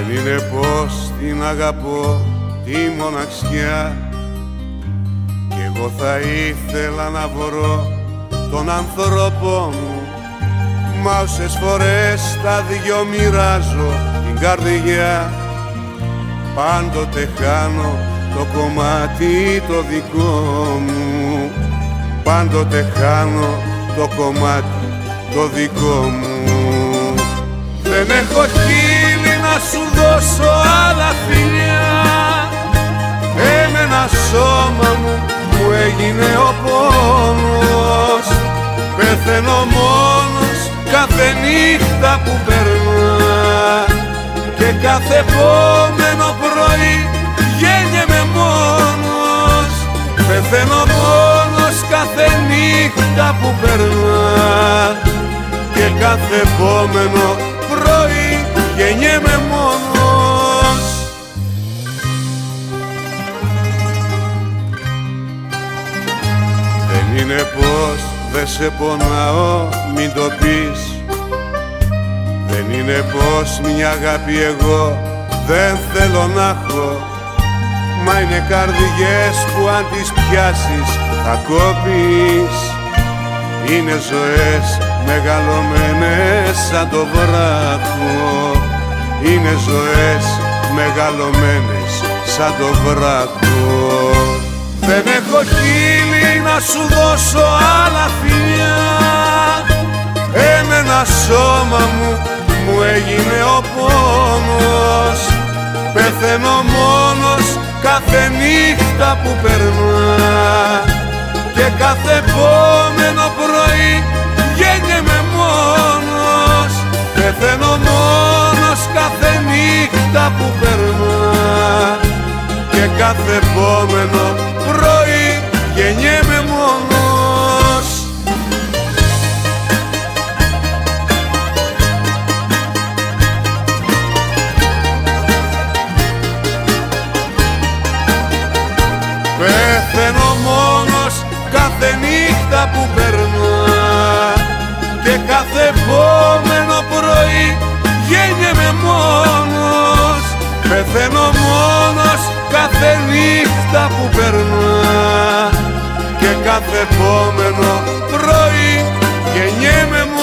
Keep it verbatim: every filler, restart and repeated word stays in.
είναι πως την αγαπώ τη μοναξιά, κι εγώ θα ήθελα να βρω τον άνθρωπο μου, μα όσες φορές τα δυο μοιράζω την καρδιά, πάντοτε χάνω το κομμάτι το δικό μου, πάντοτε χάνω το κομμάτι το δικό μου. Δεν έχω χείλη να σου δώσω άλλα φιλιά, εμένα σώμα μου μου έγινε ο πόνος, πεθαίνω μόνος κάθε νύχτα που περνά, και κάθε επόμενο πρωί γέννεμαι μόνος, πεθαίνω μόνος κάθε νύχτα που περνά, και κάθε επόμενο πρωί γεννιέμαι μόνος. Δεν είναι πως δεν σε πονάω, μην το πεις, δεν είναι πως μια αγάπη εγώ δεν θέλω να έχω, μα είναι καρδιές που αν τις πιάσεις θα κόπεις, είναι ζωές μεγαλωμένες σαν το βράχο, είναι ζωές μεγαλωμένες σαν το βράχο. Δεν έχω χείλη να σου δώσω άλλα φιλιά, εμένα σώμα μου μου έγινε ο πόνος, πεθαίνω μόνος κάθε νύχτα που περνά, και κάθε επόμενο πρωί γέννεμαι μόνος, πεθαίνω μόνος κάθε νύχτα που περνά, και κάθε επόμενο πρωί γεννιέμαι μόνος. Πεθαίνω μόνος κάθε νύχτα που περνά, και κάθε επόμενο πρωί γέννεμαι μόνος, πεθαίνω μόνος κάθε νύχτα που περνά, και κάθε επόμενο πρωί γεννιέμαι μόνος.